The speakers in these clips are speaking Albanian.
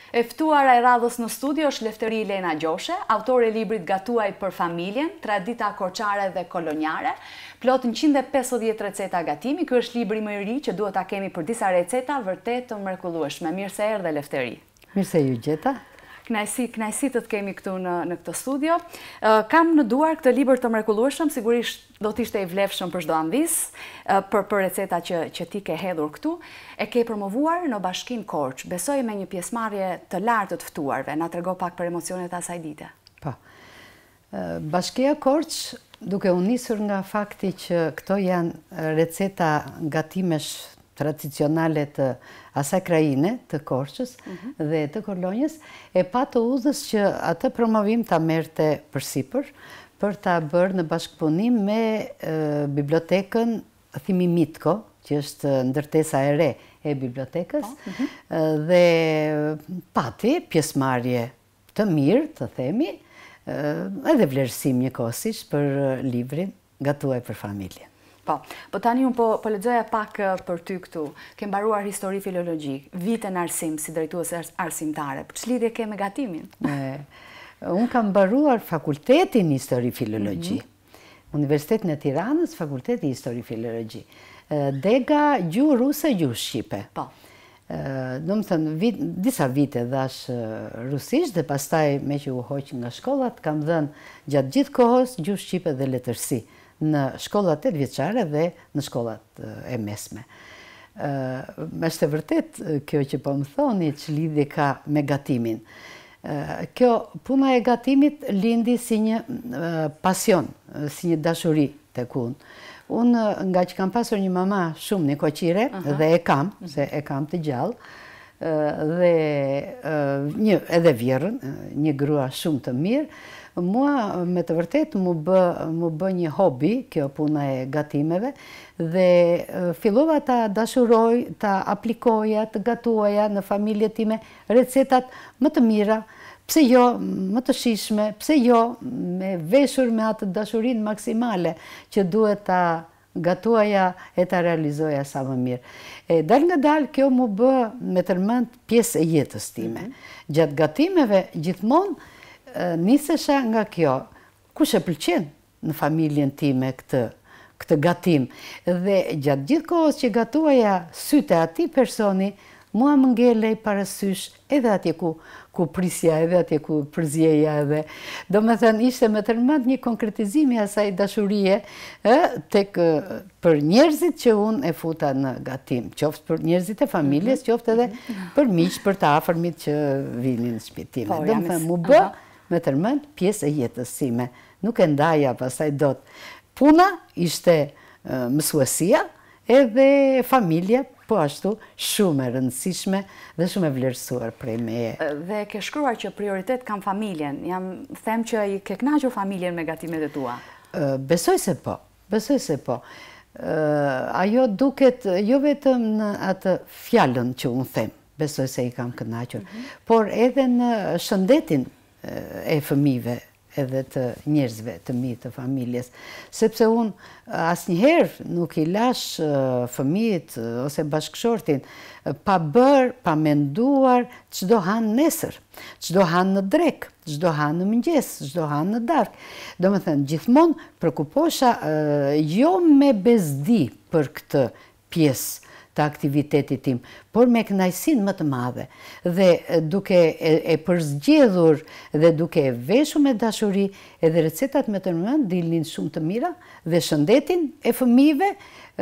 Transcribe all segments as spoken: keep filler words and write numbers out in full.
E ftuara e radhës në studio është Lefteri Lena Gjoshe, autore e librit Gatuaj për familjen, tradita korçare dhe kolonjare, plot njëqind e pesëdhjetë receta gatimi. Ky është libri më i ri që duhet ta kemi për disa receta vërtet të mrekullueshme. Mirë se erdhe Lefteri. Mirë se ju gjeta. Knajsi, knajsi të të kemi këtu në, në këtë studio. Kam në duar këtë libër të mrekullueshëm, sigurisht do të ishte i vlefshëm për çdo anvis, për, për receta që, që ti ke hedhur këtu. E ke promovuar në Bashkinë Korç, besoj me një pjesëmarrje të lartë të ftuarve. Na trego pak për emocionet e asaj dite. Po. Bashkia Korç, duke u nisur nga fakti që këto janë receta gatimesh tradicionale të asaj krajine, të Korçës mm-hmm. dhe të Kolonjës, e pa të udhës që atë promovim ta merrte përsipër për ta bërë në bashkëpunim me e, bibliotekën Thimi Mitko, që është ndërtesa e re e bibliotekës, oh, mm-hmm. dhe pati pjesëmarrje të mirë, të themi, edhe vlerësim njëkohësisht për librin Gatuaj për familjen. Po, po tani unë po, po lexoja pak për ty këtu. Ke mbaruar histori filologjik, vite në arsim si drejtuese arsimtare. Për ç'lidhje ke me gatimin? E, unë kam mbaruar fakultetin histori filologji. Mm-hmm. Universitetin e Tiranës, fakulteti histori filologji. Dega gjuhë ruse, gjuhë shqipe. Po. Do më thënë, vit, disa vite dhash rusisht dhe pastaj me që u hoq nga shkollat, kam dhënë gjatë gjithë kohës gjuhë shqipe dhe letërsi në shkollat e vjeçare dhe në shkollat e mesme. Është e vërtet kjo që po më thoni që lidhje ka me gatimin. Kjo puna e gatimit lindi si një pasion, si një dashuri tek unë. Unë nga që kam pasur një mama shumë një koqire, uh-huh. dhe e kam, se e kam të gjallë, dhe një, edhe vjerën, një grua shumë të mirë, mua me të vërtet mu bë, mu bë një hobi, kjo puna e gatimeve, dhe fillova ta dashuroj, ta aplikoja, të gatuaja në familje time recetat më të mira, pse jo më të shishme, pse jo me veshur me atë dashurin maksimale që duhet ta gatuaja e ta realizoja sa më mirë. E dal nga dal kjo mu bë me tërmend pjesë e jetës time. Mm-hmm. Gjatë gatimeve gjithmonë nisesha nga kjo, kush e pëlqen në familjen time këtë, këtë gatim. Dhe gjatë gjithë kohës që gatuaja sytë e atij personi, mua më ngelej parasysh edhe atje ku, ku prisja, edhe atje ku përzjeja edhe. Do me thënë, ishte me tërmend një konkretizimi asaj dashurie e, tek për njerëzit që unë e futa në gatim. Qoftë për njerëzit e familjes, qoftë edhe për miq, për të afërmit që vinin në shtëpinë time. Do me thënë, mu bë me tërmend pjesë e jetës time. Nuk e ndaja pastaj dot. Puna ishte uh, mësuesia edhe familja, po ashtu shumë e rëndësishme dhe shumë e vlerësuar prej meje. Dhe ke shkruar që prioritet kam familjen. Jam them që i ke kënaqur familjen me gatimet e tua. Uh, besoj se po. Besoj se po. Uh, ajo duket jo vetëm në atë fjalën që unë them. Besoj se i kam kënaqur, mm-hmm. por edhe në shëndetin e fëmijëve edhe të njerëzve të mi të familjes. Sepse unë asnjëherë nuk i lash fëmijët ose bashkëshortin pa bërë, pa menduar çdo han nesër, çdo han në drekë, çdo han në mëngjes, çdo han në darkë. Domethënë gjithmonë përkuposha jo me bezdi për këtë pjesë të aktivitetit tim, por me kënaqësinë më të madhe. Dhe duke e, e përzgjedhur dhe duke e veshur me dashuri, edhe recetat me të rëmën dilnin shumë të mira dhe shëndetin e fëmijëve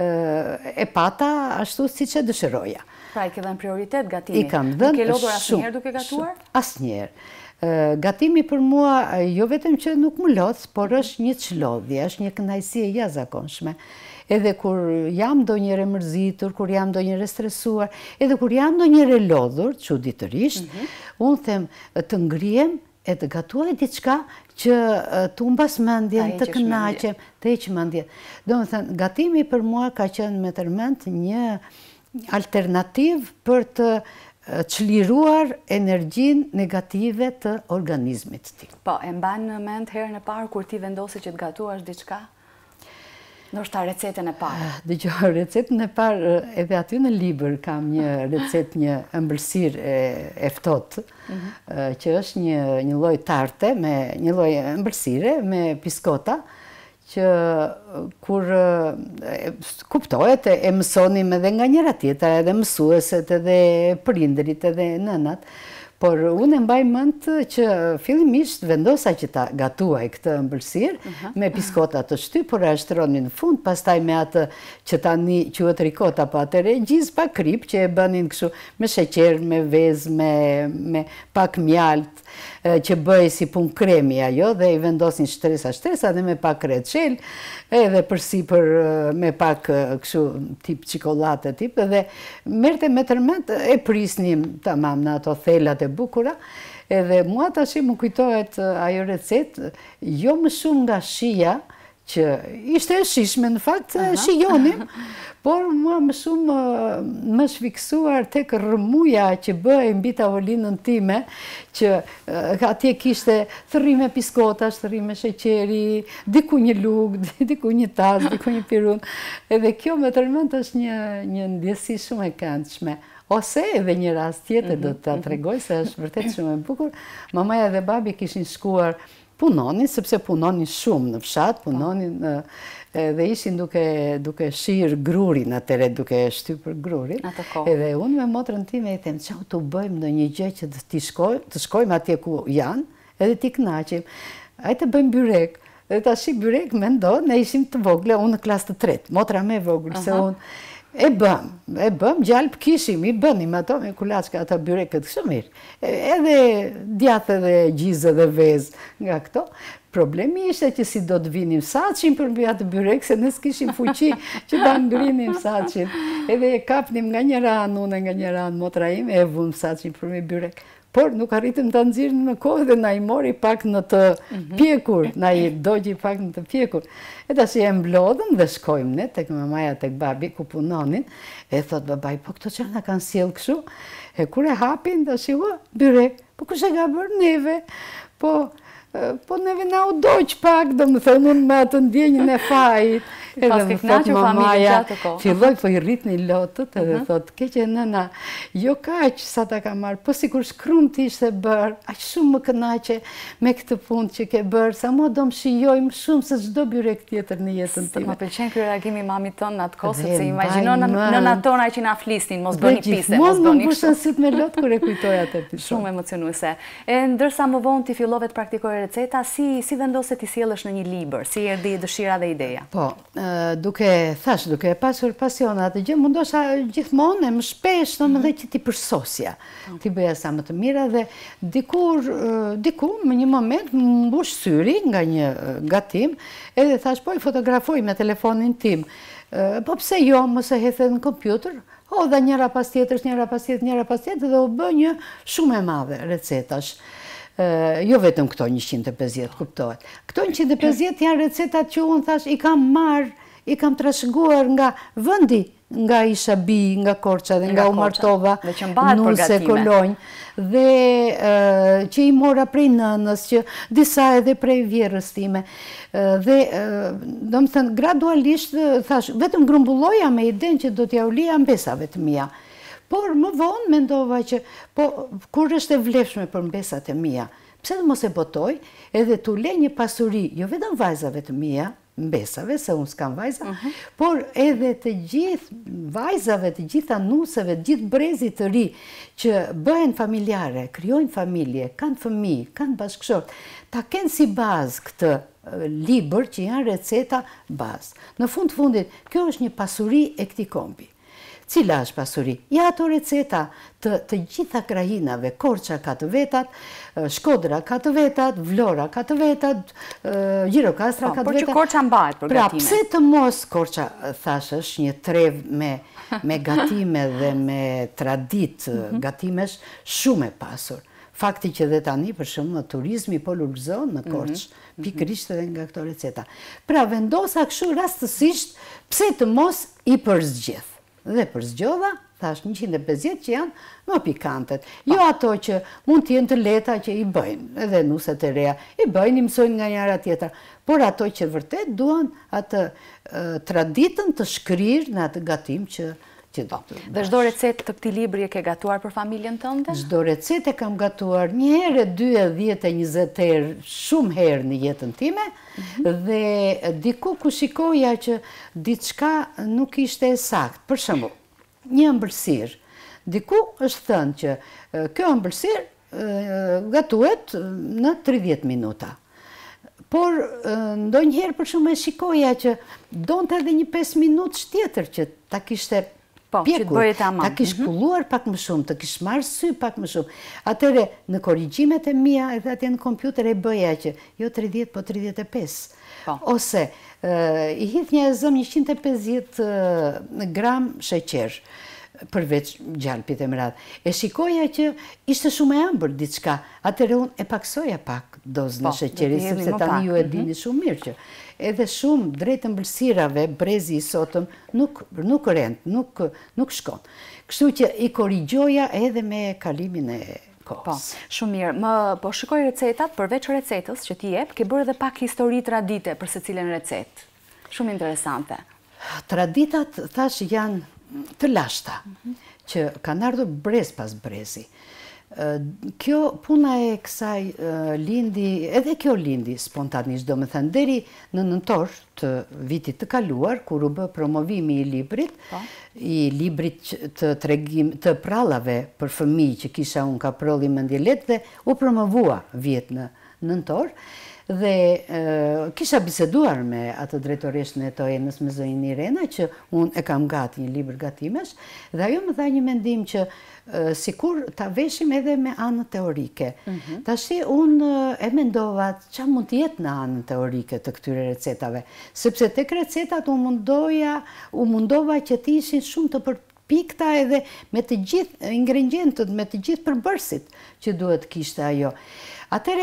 e pata ashtu siç e dëshiroja. Pra i ke dhënë prioritet gatimit. I kam dhënë. Nuk e lodhur asnjëherë duke gatuar? Asnjëherë. Gatimi për mua jo vetëm që nuk më lodh, por është një çlodhje, është një kënaqësi e jashtëzakonshme. Edhe kur jam ndonjëherë e mërzitur, kur jam ndonjëherë e stresuar, edhe kur jam ndonjëherë e lodhur, çuditërisht, mm-hmm. unë them të ngrihem e të gatuaj diçka që të humbas mendjen, të kënaqem, të heq mendjen. Domethënë, gatimi për mua ka qenë me tërmend një alternativë për të çliruar energjinë negative të organizmit tim. Po, e mban në mend herën e parë kur ti vendose që të gatuash diçka? Do shta recetën e parë. Dëgjoj, recetën e parë, edhe aty në libër kam një recet, një ëmbëlsirë e ftohtë, që është një, një lloj tarte, me një lloj ëmbëlsire me biskota, që kur e, kuptohet e mësonim edhe nga njëra tjetra, edhe mësueset, edhe prindërit, edhe nënat. Por unë e mbaj mend që fillimisht vendosa që ta gatuaj këtë ëmbëlsirë uh -huh. me biskota të shty, por e ashtroni në fund, pastaj me atë që tani quhet ricota, po atëre gjizë pa krip, që e bënin kështu me sheqer, me vezë, me, me pak mjalt, që bëj si pun kremi ajo, dhe i vendosin shtresa shtresa dhe me pak reçel, edhe përsipër me pak kështu tip çokolate tip, dhe merrte me tërmet e prisnim tamam në ato thelat e bukura, edhe mua tash më kujtohet ajo recet, jo më shumë nga shija, që ishte e shishme në fakt, uh -huh. shijonim, por mua më shumë më shfiksuar tek rrëmuja që bëhej mbi tavolinën time, që uh, atje kishte thërrime biskotash, thërrime sheqeri, diku një lugë, diku një tas, diku një pirun, edhe kjo me tërmend është një, një ndjesi shumë e këndshme. Ose edhe një rast tjetër do të ta tregoj, se është vërtet shumë e bukur. Mamaja dhe babi kishin shkuar punonin, sepse punonin shumë në fshat, punonin dhe ishin duke, duke shirë grurin atëre, duke shtypër grurin. Edhe unë me motrën time i them, çau të bëjmë në një gjë që të shkojmë, të shkojmë atje ku janë, edhe t'i kënaqim. Hajde të bëjmë byrek. Dhe tash byrek mendo, ne ishim të vogla, unë në klasë të tretë, motra me vogël, se unë e bëm, e bëm, gjalp kishim, i bënim ato me kulaçka, ata byreket kështu mirë. Edhe djathë dhe gjizë dhe vezë nga këto. Problemi ishte që si do të vinim saçin për mbi atë byrek, se ne s'kishim fuqi që ta ngrinim saçin. Edhe e kapnim nga njëra anë, unë nga njëra anë, motra ime, e vun saçin për mbi byrek. Por nuk arritëm të nxirrim në kohë dhe na i mori pak në të pjekur, na i dogji pak në të pjekur. E tash e mblodhëm dhe shkojmë ne tek mamaja, tek babi ku punonin, e thot babaj, po këto që na kanë sjell kështu? E kur e hapin, tash u byrek, po kush e ka bërë neve? Po po neve na u doq pak, do më thënë unë me atë ndjenjën e fajit. Edhe më thot mamaja, filloj po i rritni lotët, edhe thot, keqe nëna, jo kaq sa ta ka marrë, po sikur shkrum ti ishte bërë, aq shumë më kënaqe me këtë punë që ke bërë, sa mua do më shijoj më shumë se çdo byrek tjetër në jetën time. Më pëlqen ky reagimi mamit ton në atë kohë, sepse imagjinon nënat tona që na flisnin, mos bëni pise, mos bëni kështu. Mos sit me lot kur e kujtoj atë episod. Shumë emocionuese. E ndërsa më vonë ti fillove të praktikoje receta, si si vendose ti sjellësh në një libër, si erdhi dëshira dhe ideja? Po, duke thash, duke pasur pasion atë gjë, mundosha gjithmonë e më shpesh, domethënë që ti përsosja, ti bëja sa më të mira, dhe dikur, diku në një moment më mbush syri nga një gatim, edhe thash, po i fotografoj me telefonin tim, po pse jo, mos e hedhet në kompjuter, o dha njëra pas tjetrës, njëra pas tjetrës, njëra pas tjetrës, dhe u bë një shumë e madhe recetash. Jo vetëm këto njëqind e pesëdhjetë, kuptohet. Këto njëqind e pesëdhjetë janë recetat që unë thash, i kam marrë, i kam trashëguar nga vëndi, nga Ishabi, nga Korça dhe nga u martova Nuse Kolonjë, dhe që i mora prej nënës, që disa edhe prej vjerës time. Dhe, do më thënë, gradualisht, thash, vetëm grumbulloja me idenë që do t'ja u lija mbesave të mia. Por më vonë mendova që, po, kur është e vlefshme për mbesat e mia, pse dhe mos e botoj, edhe t'u le një pasuri, jo vetëm vajzave të mia, mbesave, se unë s'kam vajza, por edhe të gjithë vajzave, të gjitha nuseve, të gjithë brezit të ri, që bëhen familjare, kryojnë familje, kanë fëmijë, kanë bashkëshort, ta kenë si bazë këtë libër që janë receta bazë. Në fund fundit, kjo është një pasuri e këtij kombi. Cila është pasuri? Ja ato receta të, të gjitha krajinave, Korça ka të vetat, Shkodra ka të vetat, Vlora ka të vetat, Gjirokastra ka të vetat. Por që Korça mbahet për gatime. Pra, pse të mos Korça, thash, është një trev me, me gatime dhe me tradit gatimesh shumë e pasur. Fakti që dhe tani, për shumë, turizmi po lulëzon në Korçë, pikërisht edhe nga këto receta. Pra, vendosa kështu rastësisht, pse të mos i përzgjedh. dhe për zgjodha, thash njëqind e pesëdhjetë që janë më pikantet. Jo ato që mund të jenë të leta që i bëjnë, edhe nuset e reja, i bëjnë, i mësojnë nga njëra tjetër, por ato që vërtet duan atë traditën të shkrirë në atë gatim që Dhe çdo recetë të këtij libri e ke gatuar për familjen tënde? Çdo recetë e kam gatuar një herë, dy, dhjetë, njëzet herë, shumë herë në jetën time, dhe diku ku shikoja që diçka nuk ishte e saktë. Për shembull, një ëmbëlsirë. Diku është thënë që kjo ëmbëlsirë gatuhet në tridhjetë minuta. Por ndonjëherë për shumë e shikoja që donte edhe një pesë minutë tjetër që ta kishte pjekur, ta kish kulluar pak më shumë, të kish marrë sy pak më shumë. Atëre, në korrigjimet e mia, edhe atje në kompjuter e bëja që jo tridhjetë, po tridhjetë e pesë. Ose, i hith një e zëm njëqind e pesëdhjetë gram sheqer, përveç gjalpit e më radhë. E shikoja që ishte shumë e ëmbël diçka, atëre unë e paksoja pak dozën e sheqerit, sepse tani ju e dini shumë mirë që edhe shumë drejt ëmbëlsirave, brezi i sotëm nuk rend, nuk shkon. Kështu që i korrigjoja edhe me kalimin e kohës. Shumë mirë. Më po shikoj recetat, përveç recetës që ti jep, ke bërë edhe pak histori tradite për secilën recetë. Shumë interesante. Traditat, thash, janë të lashta, që kanë ardhur brez pas brezi. Kjo puna e kësaj lindi, edhe kjo lindi spontanisht, do me thënë, deri në nëntor të vitit të kaluar, kur u bë promovimi i librit, i librit të tregim të prallave për fëmijë që kisha unë ka prolli Mendjelet, dhe u promovua vjet në nëntor, dhe kisha biseduar me atë drejtoreshën e Toenës me zonjën Irena, që unë e kam gati një libër gatimesh, dhe ajo më dha një mendim që sikur ta veshim edhe me anën teorike. Tashi unë e mendova ç'a mund të jetë në anën teorike të këtyre recetave, sepse tek recetat u mundoja, u mundova që të ishin shumë të përpikta edhe me të gjithë ingredientët, me të gjithë përbërësit që duhet kishte ajo. Atëre,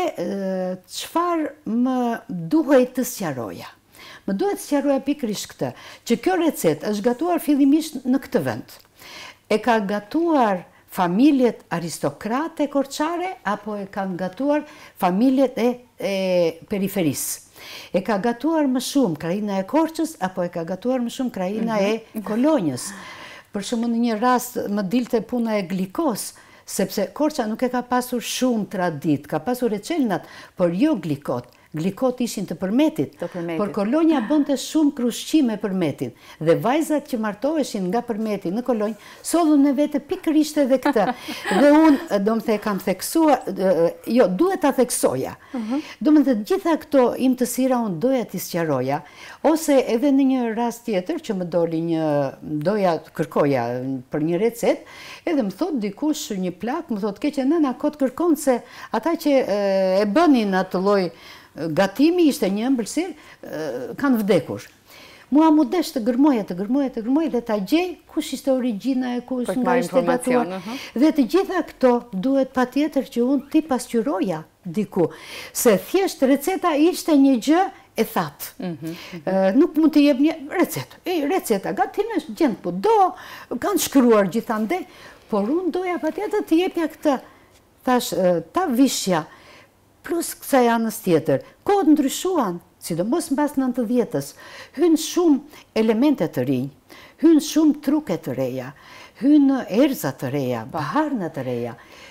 çfarë më duhej të sqaroja? Më duhet të sqaroja pikërisht këtë, që kjo recetë është gatuar fillimisht në këtë vend. E ka gatuar familjet aristokrate korçare, apo e kanë gatuar familjet e periferisë. E ka gatuar më shumë krajina e Korçës, apo e ka gatuar më shumë krajina e Kolonjës. Për shembull, në një rast më dilte puna e glikos, sepse Korça nuk e ka pasur shumë tradit, ka pasur e qelnat, por jo glikot. Glikot ishin të përmetit, por Kolonja bënte shumë krushqime përmetin, dhe vajzat që martoheshin nga përmeti në Kolonjë, sodhën në vete pikërisht edhe këtë. Dhe unë, do më the, kam theksua, jo, duhet ta theksoja. Do më dhe gjitha këto imtësira unë doja t'i sqaroja, ose edhe në një rast tjetër që më doli një, doja kërkoja për një recet, edhe më thot dikush një plak, më thot keqe nëna, kot kërkon se ata që e bënin atë lloj gatimi, ishte një ëmbëlsirë, kanë vdekur. Mua mu desh të gërmoja, të gërmoja, të gërmoja, dhe ta gjej kush ishte origjina e kush nga ishte gatuar. Dhe të gjitha këto duhet patjetër që unë t'i pasqyroja diku, se thjesht receta ishte një gjë e thatë. Nuk mund të jep një recetë. Receta gatimesh gjend po do, kanë shkruar gjithandej, por unë doja patjetër të jepja këtë, thash, ta vishja, plus kësaj anës tjetër. Kohët ndryshuan, sidomos mbas nëntëdhjetës, hynë shumë elemente të rinj, hynë shumë truke të reja, hynë erza të reja, baharna të reja,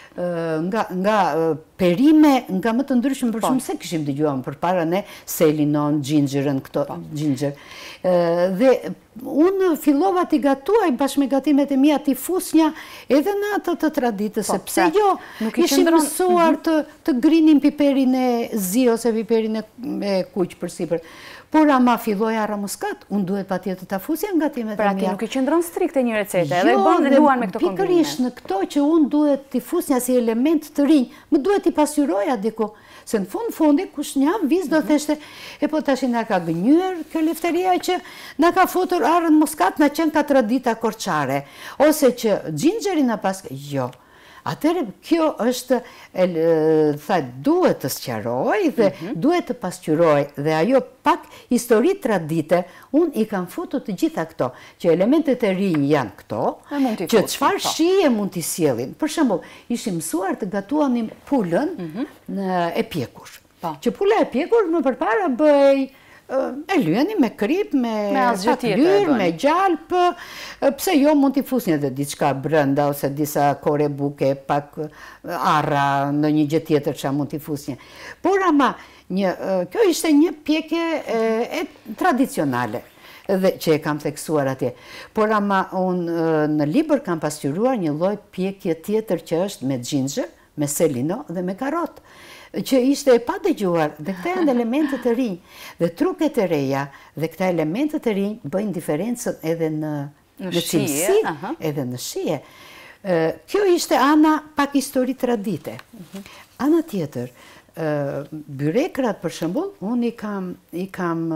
nga perime, nga më të ndryshme, për shumë se kishim dëgjuar për para ne selinon, gjingjërën, këto gjingjër. Dhe unë fillova t'i gatuaj bashkë me gatimet e mia, t'i fusnja edhe në atë të traditës, sepse jo, ishim mësuar të grinin piperin e zi ose piperin e kuq për sipër. Por ama filloja ramuskat, unë duhet patjetër ta fusja në gatimet e mia. Pra ti nuk i qëndron strikt e një recete, edhe bën dhe duan me këto kombinime. Pikërisht në këto që unë duhet t'i fusja si element të rinj, më duhet t'i pasqyroja diku. Se në fund fundi, kush një viz do theshte, e po tash na ka gënyer kjo lefteria që na ka futur arën muskat, na qenë ka tradita korçare, ose që gjingjeri na pas, jo. Atëre, kjo është, tha, duhet të sqaroj dhe duhet të pasqyroj dhe ajo pak histori tradite, unë i kam futur të gjitha këto, që elementet e rinj janë këto, që çfarë shije mund t'i sjellin. Për shembull, ishim mësuar të gatuanim pulën e pjekur. Që pula e pjekur më përpara bëj e lyeni me krip, me lyr, me gjalp, pse jo mund t'i fusni edhe diçka brenda, ose disa kore buke, pak arra, në një gjë tjetër që mund t'i fusni. Por ama, kjo ishte një pjekje e tradicionale, dhe që e kam theksuar atje. Por ama, unë në libër kam pasqyruar një lloj pjekje tjetër që është me xhinxher, me selino dhe me karot, që ishte e pa dëgjuar, dhe këta janë elementet të rinj, dhe truket e reja, dhe këta elementet të rinj bëjnë diferencën edhe në cilësi, edhe në shije. Kjo ishte ana pak histori tradite. Ana tjetër, byrekrat për shembull, unë i kam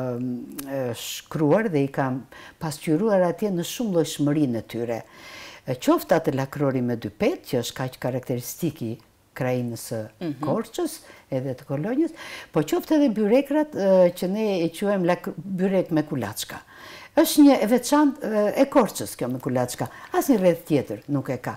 shkruar dhe i kam pasqyruar atje në shumë llojshmërinë e tyre. Qoftë atë lakrori me dy pet, që është kaq karakteristiki krajinës së Korçës, edhe të Kolonjës, po qoftë edhe byrekrat që ne e quajmë byrek me kulaçka. Është një e veçantë e Korçës kjo me kulaçka, asnjë rreth tjetër nuk e ka.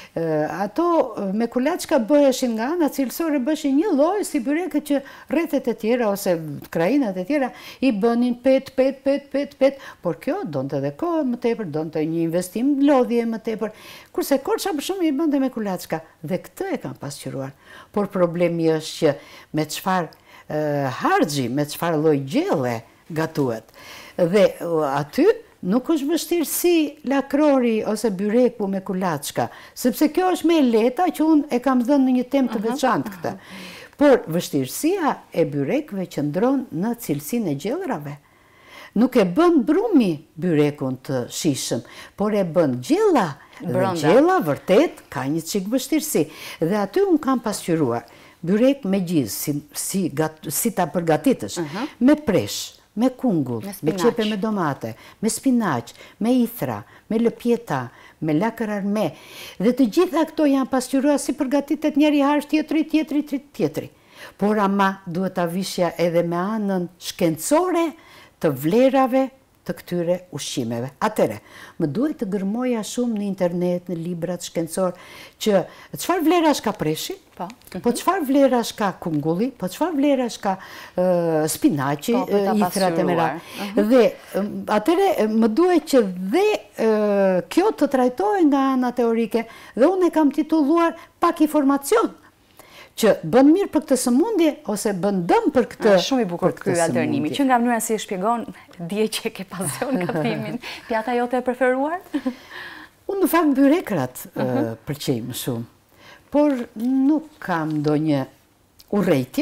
Ato me kulaçka bëheshin nga ana cilësore, bëheshin një lloj si byreket që rrethet e tjera ose krajinat e tjera i bënin pet, pet, pet, pet, pet, por kjo donte edhe kohë më tepër, donte një investim lodhje më tepër. Kurse Korça për shumë i bënte me kulaçka, dhe këtë e kam pasqyruar. Por problemi është që me çfarë harxhi, me çfarë lloj gjelle gatuhet. Dhe aty nuk është vështirësi lakrori ose byreku me kulaçka, sepse kjo është me leta që unë e kam dhënë në një temë të veçantë këtë. Por vështirësia e byrekëve qëndron në cilësinë e gjellrave. Nuk e bën brumi byrekun të shishëm, por e bën gjella, dhe gjella vërtet ka një çik vështirësi. Dhe aty unë kam pasqyruar byrek me gjizë, si ta përgatitësh, me presh, me kungull, me qepe me domate, me spinaq, me ithra, me lëpjeta, me lakër arme. Dhe të gjitha këto janë pasqyruar si përgatitet njëri harsh tjetri, tjetri, tjetri. Por ama duhet ta vishja edhe me anën shkencore të vlerave të këtyre ushqimeve. Atëre, më duhet të gërmoja shumë në internet, në librat shkencor, që çfarë vlerash ka preshi, po çfarë vlerash ka kungulli, po çfarë vlerash ka spinaqi, ithrat e mera. Dhe atëre, më duhet që dhe kjo të trajtohet nga ana teorike, dhe unë e kam titulluar pak informacion, që bën mirë për këtë sëmundje, ose bën dëm për këtë sëmundje. Shumë i bukur ky alternimi, që nga mënyra si e shpjegon, dje që ke pasion gatimin. Pjata jote e preferuar? Unë në fakt byrekrat pëlqej më shumë, por nuk kam ndonjë urrejtje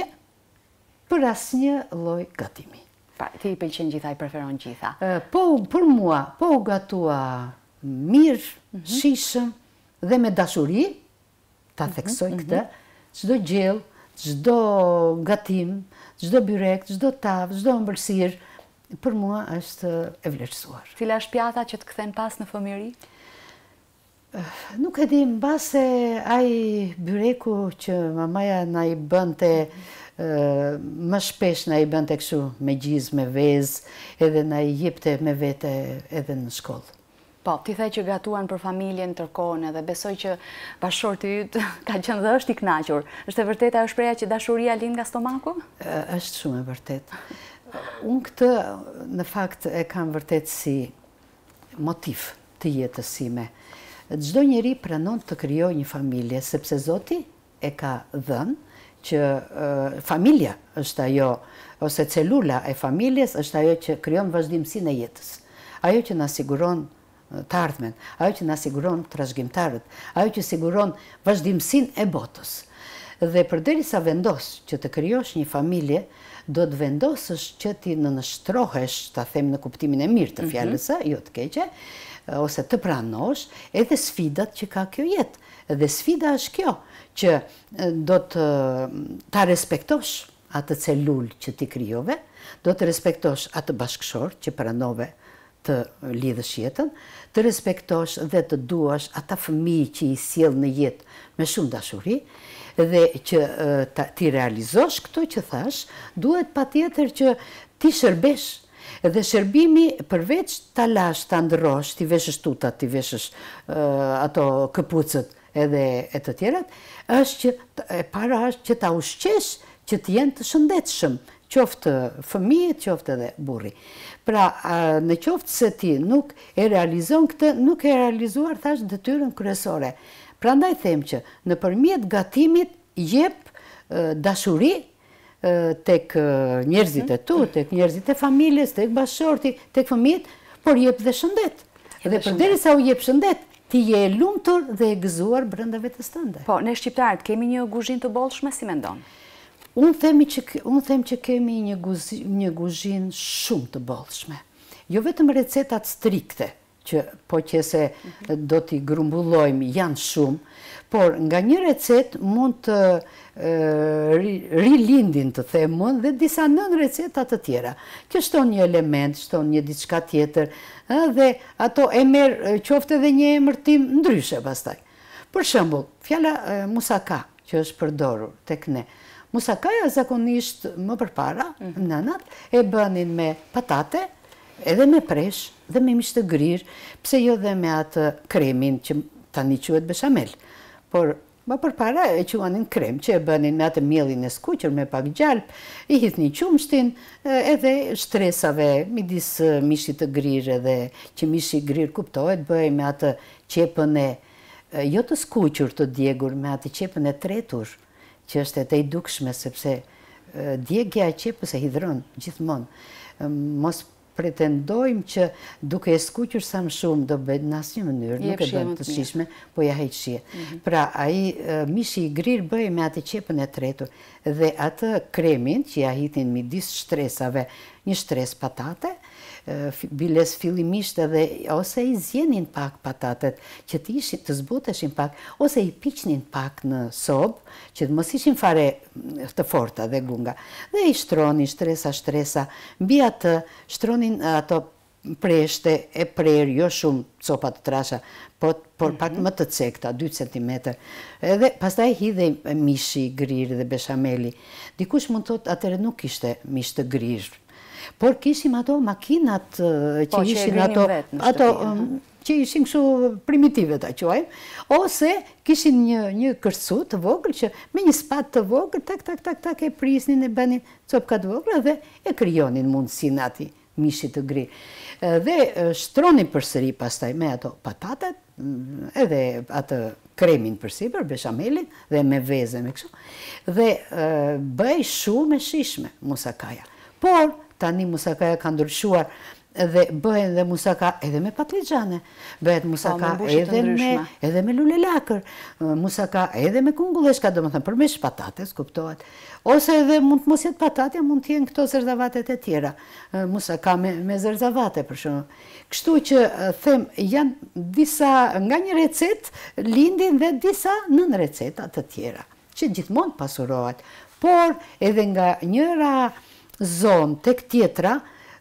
për asnjë lloj gatimi. Ti i pëlqen gjitha, i preferon gjitha? Po, për mua, po u gatua mirë, shishëm dhe me dashuri, ta theksoj këtë, çdo gjell, çdo gatim, çdo byrek, çdo tavë, çdo ëmbëlsirë, për mua është e vlerësuar. Cila është pjata që të kthen pas në fëmijëri? Nuk e di, mbase ai byreku që mamaja na i bënte më shpesh na i bënte kështu me gjizë, me vezë, edhe na i jepte me vete edhe në shkollë. Po, ti the që gatuan për familjen tërkohën, edhe besoj që bashkëshorti yt ka qenë dhe është i kënaqur. Është e vërtetë ajo shpreha që dashuria lind nga stomaku? Është shumë e vërtetë. Unë këtë në fakt e kam vërtet si motiv të jetës sime. Çdo njeri pranon të krijojë një familje, sepse Zoti e ka dhënë që familja është ajo, ose celula e familjes është ajo që krijon vazhdimsinë e jetës. Ajo që na siguron të ardhmen, ajo që na siguron trashëgimtarët, ajo që siguron vazhdimsinë e botës. Dhe përderisa vendos që të krijosh një familje, do të vendosësh që ti nënshtrohesh, ta them në kuptimin e mirë të fjalës, jo të keqe, ose të pranosh edhe sfidat që ka kjo jetë. Dhe sfida është kjo, që do të ta respektosh atë celul që ti krijove, do të respektosh atë bashkëshor që pranove të lidhësh jetën, të respektosh dhe të duash ata fëmijë që i sjell në jetë me shumë dashuri, dhe që ti realizosh këto që thash, duhet patjetër që ti shërbesh. Dhe shërbimi përveç ta lash, ta ndërrosh, ti veshësh tutat, ti veshësh ato këpucët edhe e të tjerat, është që e para është që ta ushqesh që të jenë të shëndetshëm, qoftë fëmijët, qoftë edhe burri. Pra, në qoftë se ti nuk e realizon këtë, nuk e realizuar, thash, detyrën kryesore. Prandaj them që nëpërmjet gatimit jep dashuri tek njerëzit e tu, tek njerëzit e familjes, tek bashkëshorti, tek fëmijët, por jep dhe shëndet. Dhe përderisa u jep shëndet, ti je e lumtur dhe e gëzuar brenda vetes tënde. Po, ne shqiptarët kemi një kuzhinë të bollshme, si mendon? Unë themi që unë them që kemi një një kuzhinë shumë të bollshme. Jo vetëm recetat strikte, që po që se do t'i grumbullojmë janë shumë, por nga një recet mund të rilindin të themon dhe disa nën recetat të tjera, që shton një element, shton një diçka tjetër, dhe ato e merë qofte dhe një emërtim ndryshe pastaj. Për shembull, fjala musaka, që është përdorur tek ne, musakaja zakonisht më përpara, nënat, e bënin me patate, edhe me presh dhe me mish të grirë, pse jo dhe me atë kremin që tani quhet bechamel. Por më përpara e quanin krem, që e bënin me atë mielin e skuqur me pak gjalp, i hidhnin qumshtin edhe shtresave midis mishit të grirë edhe që mishi i grirë kuptohet, bëhej me atë qepën e jo të skuqur të djegur, me atë qepën e tretur, që është e të i dukshme, sepse djegja e qepës e hidhron gjithmonë. Mos pretendojmë që duke e skuqur sa më shumë do bëjt në asnjë mënyrë, nuk e bën të shishme, po ja heq shije. Pra, ai mishi i grirë bëj me atë qepën e tretur dhe atë kremin që ja hitin midis shtresave, një shtres patate, biles fillimisht edhe ose i zjenin pak patatet që të ishin të zbuteshin pak, ose i piqnin pak në sobë, që të mos ishin fare të forta dhe gunga. Dhe i shtronin shtresa shtresa, mbi atë shtronin ato preshte e prerë, jo shumë copa të trasha, por pak më të cekta, dy centimetër. Edhe pastaj hidhej mishi, grirë dhe beshameli. Dikush mund thotë atëre nuk ishte mish të grirë, por kishim ato makinat që ishin ato, ato që ishin kështu primitive ta quajmë, ose kishin një një kërcu të vogël që me një spat të vogël tak tak tak tak e prisnin e bënin copka të vogla dhe e krijonin mundësinë atij mishit të grirë. Dhe shtronin përsëri pastaj me ato patatet, edhe atë kremin përsipër, beshamelin dhe me vezë me kështu. Dhe bëj shumë e shishme musakaja. Por tani musakaja ka ndryshuar dhe bëhen dhe musaka edhe me patligjane, bëhet musaka edhe me, edhe me lule lakër, musaka edhe me kungulleshka, do më thënë përmesh patates, kuptohet, ose edhe mund të mos jetë patatja, mund të jenë këto zërzavatet e tjera, musaka me, me zërzavate për shumë. Kështu që them, janë disa, nga një recet, lindin dhe disa nën recetat të tjera, që gjithmonë pasurohet, por edhe nga njëra zonë tek tjetra,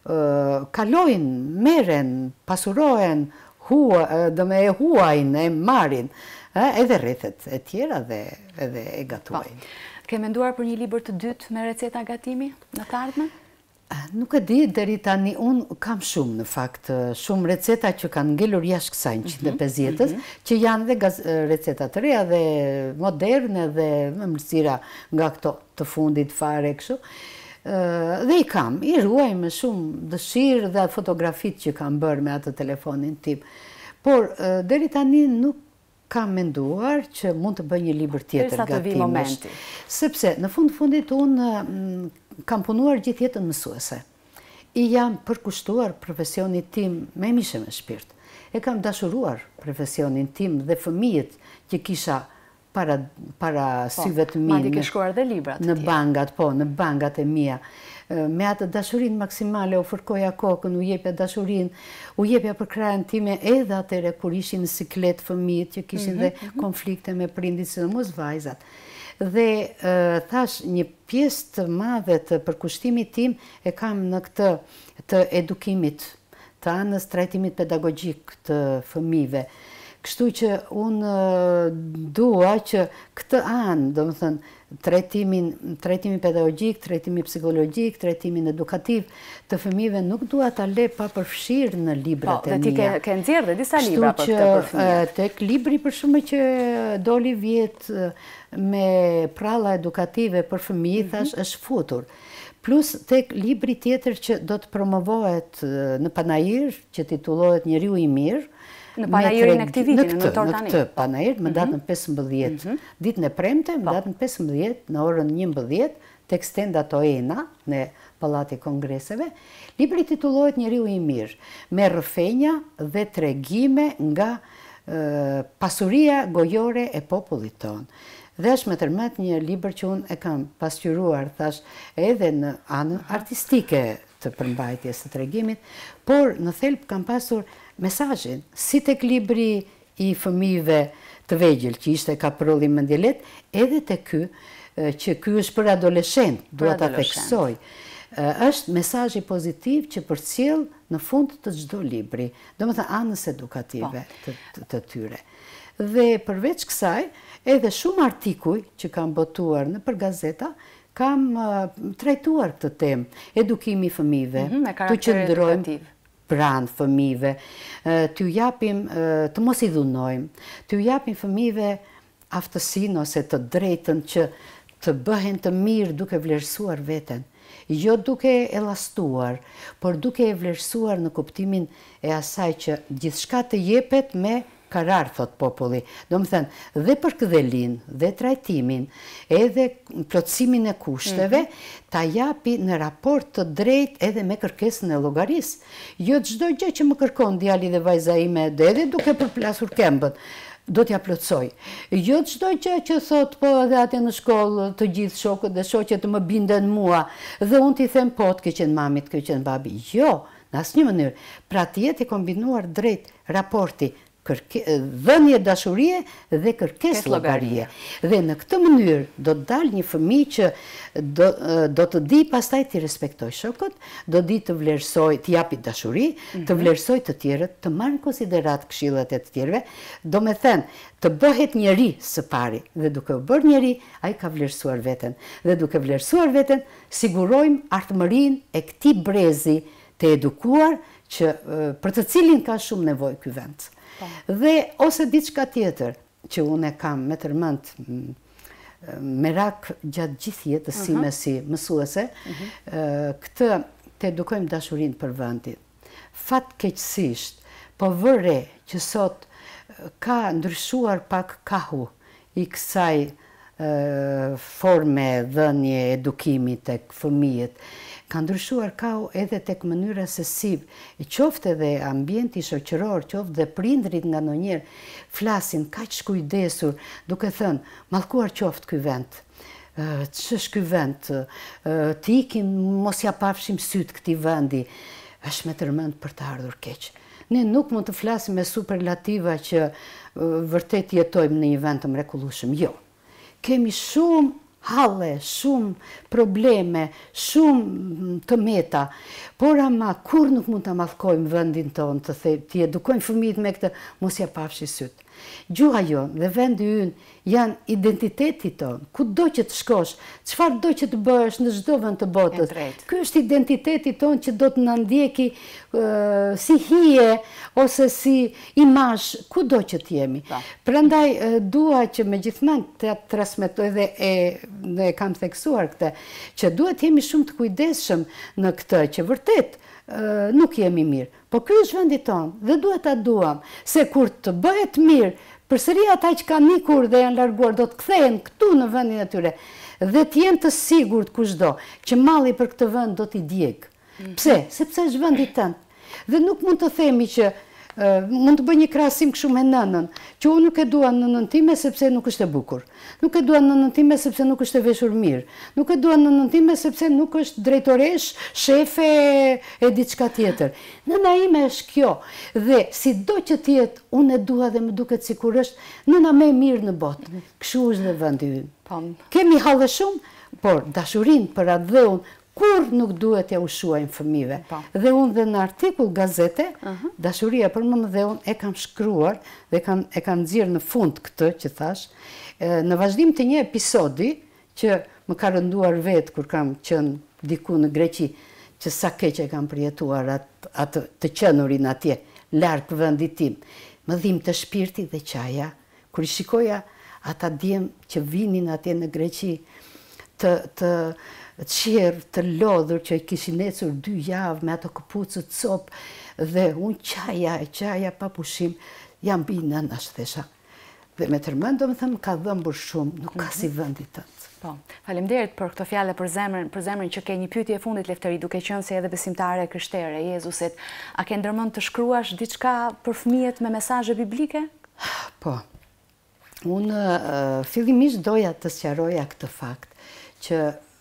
kalojnë, meren, pasurohen, dhe me e huajnë, e marin, edhe rrethet e tjera dhe e gatuajnë. Ke menduar për një libër të dytë me receta gatimi në të ardhmen? Nuk e di, deri tani unë kam shumë në fakt, shumë receta që kanë ngelur jashtë kësaj njëqind e pesëdhjetës, që janë dhe receta të reja dhe moderne dhe me mërsira nga këto të fundit fare kështu. Dhe i kam, i ruaj me shumë dëshirë dhe fotografit që kam bërë me atë telefonin tim. Por, deri tani nuk kam menduar që mund të bëj një libër tjetër gatimesh. Sepse, në fund fundit, unë kam punuar gjithë jetën mësuese. I jam përkushtuar profesionit tim me mishe me shpirt. E kam dashuruar profesionin tim dhe fëmijët që kisha para, para syve të mi. Madje ke shkruar dhe librat. Në bangat, po, në bangat e mia. Me atë dashurin maksimale u fërkoja kokën, u jepja dashurin, u jepja për krajën time edhe atere kur ishin në siklet fëmijët që kishin dhe konflikte me prindit, sidomos vajzat. Dhe thash, një pjesë të madhe të përkushtimit tim e kam në këtë të edukimit, të anës trajtimit pedagogjik të fëmijëve. Kështu që unë dua që këtë anë, do më thënë, trajtimin, trajtimin pedagogjik, trajtimin psikologjik, trajtimin edukativ të fëmijëve nuk dua ta le pa përfshirë në librat e mia. Po, dhe ti ke, ke nxjerrë dhe disa libra për këtë për fëmijët. Kështu që tek libri për shumë që doli vjet me pralla edukative për fëmijë, thash, është futur. Plus tek libri tjetër që do të promovohet në Panajir, që titullohet Njeriu i mirë, në Panajirin e këtij viti, në nëntor tani. Në këtë Panajir, më datën pesëmbëdhjetë, ditën e premte, më datën pesëmbëdhjetë, në orën njëmbëdhjetë, tek stendat Oena, në Pallati i Kongreseve. Libri titullohet Njeriu i mirë, me rrëfenja dhe tregime nga pasuria gojore e popullit tonë. Dhe është me tërmet një libër që unë e kam pasqyruar, thash, edhe në anën artistike të përmbajtjes të tregimit, por në thelb kam pasur mesazhin, si tek libri i fëmijëve të vegjël, që ishte Kaprolli Mendjelet, edhe te ky, që ky është për adoleshent, duhet ta theksoj. Është mesazhi pozitiv që përcjell në fund të çdo libri, domethënë anës edukative të, të, të tyre. Dhe përveç kësaj, edhe shumë artikuj që kam botuar në për gazeta, kam uh, trajtuar këtë temë, edukimi i fëmijëve, mm -hmm, të qëndrojmë pranë fëmijëve, uh, t'ju japim, uh, të mos i dhunojmë, t'ju japim fëmijëve aftësinë ose të drejtën që të bëhen të mirë duke vlerësuar veten. Jo duke elastuar, por duke e vlerësuar në kuptimin e asaj që gjithçka të jepet me karar, thot populli. Do më thënë, dhe për këdhelin, dhe trajtimin, edhe plotësimin e kushteve, mm -hmm. ta japi në raport të drejt edhe me kërkesën e llogarisë. Jo çdo gjë që më kërkon djali dhe vajza ime, edhe duke përplasur këmbën, do t'ja plotësoj. Jo çdo gjë që thot, po edhe atje në shkollë të gjithë shokët dhe shoqet më binden mua, dhe unë t'i them po, t'ke qenë mamit, t'ke qenë babi. Jo, në asnjë mënyrë. Pra të jetë i kombinuar drejt raporti dhënje dashurie dhe kërkesë llogarie. Dhe në këtë mënyrë do të dalë një fëmijë që do, do të di pastaj të respektoj shokët, do di të vlerësoj, të japi dashuri, mm -hmm. të vlerësoj të tjerët, të marrë në konsiderat këshillat e të tjerëve, do me thënë, të bëhet njeri së pari, dhe duke u bërë njeri, ai ka vlerësuar veten. Dhe duke vlerësuar veten, sigurojmë ardhmërinë e këtij brezi të edukuar, që për të cilin ka shumë nevojë ky vend. Dhe ose diçka tjetër që unë kam me tërmend merak gjatë gjithë jetës sime si mësuese, këtë të edukojmë dashurinë për vendin. Fatkeqësisht, po vëre që sot ka ndryshuar pak kahu i kësaj forme dhënie edukimi tek fëmijët, ka ndryshuar kahu edhe tek mënyra se si qoftë edhe ambienti shoqëror, qoftë dhe prindrit nga ndonjëherë flasin kaq shkujdesur, duke thënë, mallkuar qoftë ky vend. Ç'është ky vend? Të ikim, mos ja pafshim syt këtij vendi. Është me tërmend për të ardhur keq. Ne nuk mund të flasim me superlativa që vërtet jetojmë në një vend të mrekullueshëm. Jo. Kemi shumë halle, shumë probleme, shumë të meta, por ama kur nuk mund të mallkojmë vendin tonë, të, të edukojmë fëmijët me këtë, mos ja pafshi syt. Gjuha jonë dhe vendi ynë janë identiteti tonë. Kudo që të shkosh, çfarë do që të bësh në çdo vend të botës. Ky është identiteti tonë që do të na ndjeki uh, si hije ose si imazh kudo që të jemi. Prandaj uh, dua që megjithmonë të transmetoj dhe e, dhe kam theksuar këtë, që duhet jemi shumë të kujdesshëm në këtë, që vërtet Uh, nuk jemi mirë, po ky është vendi tonë dhe duhet ta duam, se kur të bëhet mirë, përsëri ata që kanë ikur dhe janë larguar do të kthehen këtu në vendin e tyre dhe të jenë të sigurt kushdo që malli për këtë vend do t'i djeg. Mm-hmm. Pse? Sepse është vendi tënd. Dhe nuk mund të themi që uh, mund të bëj një krahasim kështu me nënën, që unë nuk e dua nënën time sepse nuk është e bukur. Nuk e dua nënën time sepse nuk është e veshur mirë. Nuk e dua nënën time sepse nuk është drejtoresh, shefe e diçka tjetër. Nëna ime është kjo. Dhe sido që të jetë, unë e dua dhe më duket sikur është nëna më e mirë në botë. Kështu është dhe vendi ynë. Kemi halle shumë, por dashurinë për atë dheun kur nuk duhet ja ushuajnë fëmijëve. Dhe unë dhe në artikull gazete, dashuria për më dhe unë e kam shkruar dhe e kam nxjerrë në fund këtë që thash, në vazhdim të një episodi që më ka rënduar vetë kur kam qenë diku në Greqi, që sa keq e kam përjetuar atë të qenurin atje, larg vendit tim. Më dhimbë të shpirti dhe qaja, kur i shikoja ata djem që vinin atje në Greqi, të, të qerë, të lodhur, që i kishin ecur dy javë me ato këpucët copë, dhe unë qaja e qaja pa pushim, jam binë në ashtesha. Dhe me tërmend, do më thëmë, ka dhëmbur shumë, nuk ka si vendit tëndë. Po, faleminderit për këto fjale për zemrën, për zemrën që ke një pyetje fundit, Lefteri, duke qenë se edhe besimtare krishtere e Jezusit. A ke ndërmend të shkruash diçka për fëmijët me mesazhe biblike? Po. Unë uh, fillimisht doja të sqaroja këtë fakt, që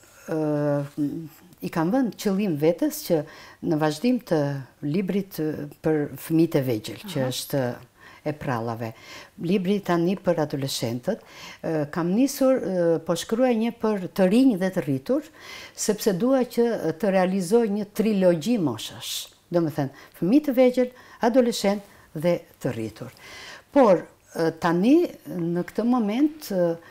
uh, i kam vënë qëllim vetes që në vazhdim të librit për fëmijët e vegjël, uh-huh. që është e prallave. Libri tani për adoleshentët, uh, kam nisur, uh, po shkruaj një për të rinj dhe të rritur, sepse dua që të realizoj një trilogji moshash. Do më thënë, fëmijë të vegjël, adoleshent dhe të rritur. Por, tani, në këtë moment,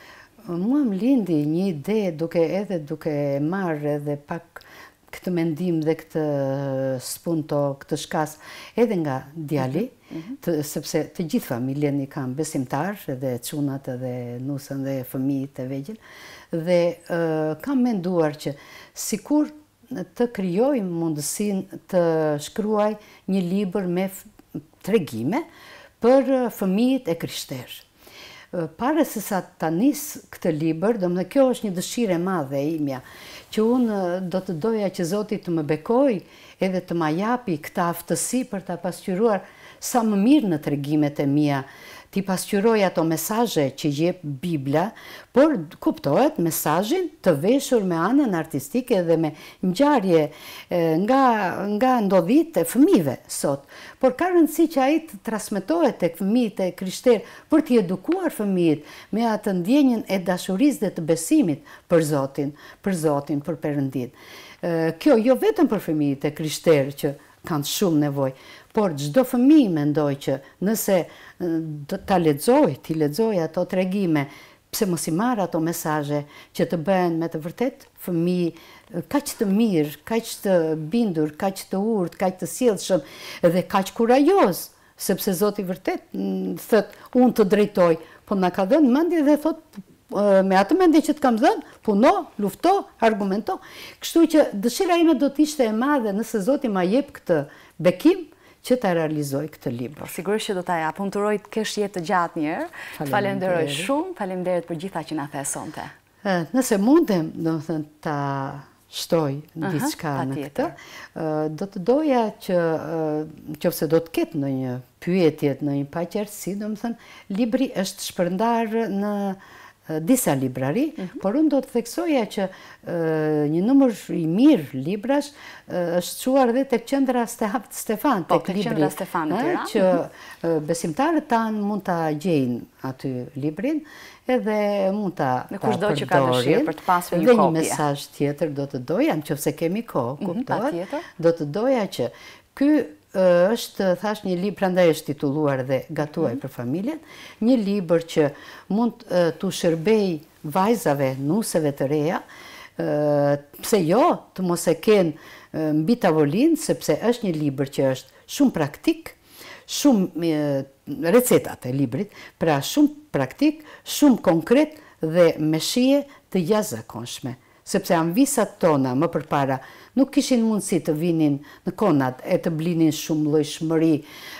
mua më lindi një ide duke edhe duke marrë edhe pak këtë mendim dhe këtë spunto, këtë shkas, edhe nga djali, të, sepse të gjithë familjen i kam besimtar, edhe çunat edhe nusën dhe fëmijët e vegjël, dhe uh, kam menduar që sikur të krijoj mundësinë të shkruaj një libër me tregime për fëmijët e krishterë. Pare se sa ta nis këtë libër, do më dhe kjo është një dëshire madhe e imja, që unë do të doja që Zoti të më bekoj edhe të ma japi këta aftësi për të pasqyruar sa më mirë në tregimet e mia, ti pasqyroj ato mesazhe që jep Bibla, por kuptohet mesazhin të veshur me anën artistike dhe me ngjarje nga, nga ndodhit e fëmijëve sot. Por ka rëndësi që ai të transmetohet tek fëmijët e krishterë për t'i edukuar fëmijët me atë ndjenjën e dashurisë dhe të besimit për Zotin, për Zotin, për Perëndin. Kjo jo vetëm për fëmijët e krishterë që kanë shumë nevojë, por çdo fëmijë mendoj që nëse ta lexoj, ti lexoj ato tregime, pse mos i marr ato mesazhe që të bëhen me të vërtet fëmijë kaq të mirë, kaq të bindur, kaq të urtë, kaq të sjellshëm dhe kaq kurajoz, sepse Zoti vërtet thot unë të drejtoj, po na ka dhënë mendje dhe thot me atë mendje që të kam dhënë, puno, lufto, argumento. Kështu që dëshira ime do të ishte e madhe nëse Zoti ma jep këtë bekim që ta realizoj këtë libër. Sigurisht që do ta jap. Unë turoj të kesh jetë të gjatë një herë. Falenderoj shumë, faleminderit për gjitha që na the sonte. Nëse mundem, do të thënë ta shtoj diçka në këtë, do të doja që nëse do të ketë ndonjë pyetje, ndonjë paqartësi, do të thënë, libri është shpërndar në disa librari, por unë do të theksoja që një numër i mirë librash është çuar edhe tek qendra Stefan, tek qendra Stefan në Tiranë, që besimtarët tanë mund ta gjejnë aty librin, edhe mund ta përdorin. Që ka dëshirë për të pasur një kopje. Dhe një kopje. mesazh tjetër do të doja, nëse kemi kohë, kuptohet, do të doja që ky është, thash, një libër, prandaj është titulluar dhe Gatuaj për familjen, një libër që mund të shërbej vajzave, nuseve të reja, pse jo, të mos e kenë mbi tavolinë, sepse është një libër që është shumë praktik, shumë recetat e librit, pra shumë praktik, shumë konkret dhe me shije të jashtëzakonshme. Sepse anvisat tona më përpara nuk kishin mundësi të vinin në konat e të blinin shumë llojshmëri,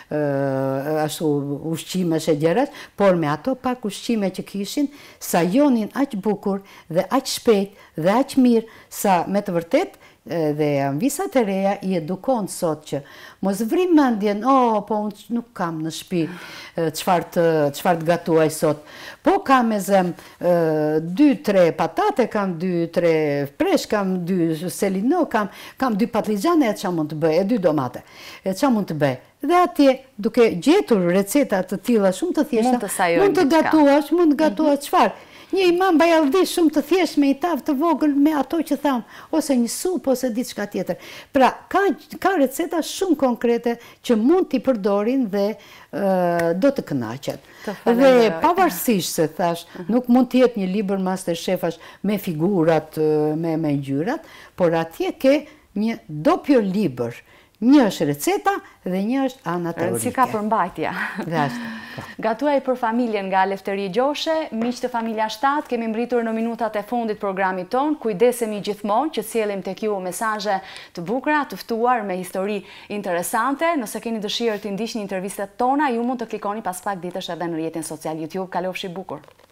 ashtu ushqimesh e gjërat, por me ato pak ushqime që kishin, sajonin aq bukur dhe aq shpejt dhe aq mirë sa me të vërtet dhe anvisat e reja i edukon sot që mos vrim mendjen, oh, po unë nuk kam në shtëpi çfarë të çfarë të gatuaj sot. Po kam me zem dy tre patate, kam dy tre presh, kam dy selino, kam kam dy patligjane, e çfarë mund të bëj, e dy domate. E çfarë mund të bëj? Dhe atje, duke gjetur receta të tilla shumë të thjeshta, Mund të sajojnë mund të diçka. gatuash, mund të gatuash çfarë? Një imam bajaldi shumë të thjesht me një tavë të vogël me ato që tham, ose një supë ose diçka tjetër. Pra, ka, ka receta shumë konkrete që mund t'i përdorin dhe uh, do të kënaqet. Të Dhe falenderoj. pavarësisht se thash, nuk mund të jetë një libër MasterChef-ash me figurat, uh, me, me ngjyrat, por atje ke një doppio libër. Një është receta dhe një është ana teorike. Si ka përmbajtja. Dhe ashtu. po. Gatuaj për familjen nga Lefteri Gjoshe, miq të Familja shtat, kemi mbritur në minutat e fundit programit ton, kujdesemi gjithmonë që sjellim tek ju mesazhe të bukura, të ftuar me histori interesante. Nëse keni dëshirë të ndiqni intervistat tona, ju mund të klikoni pas pak ditësh edhe në rrjetin social YouTube. Kalofshi bukur.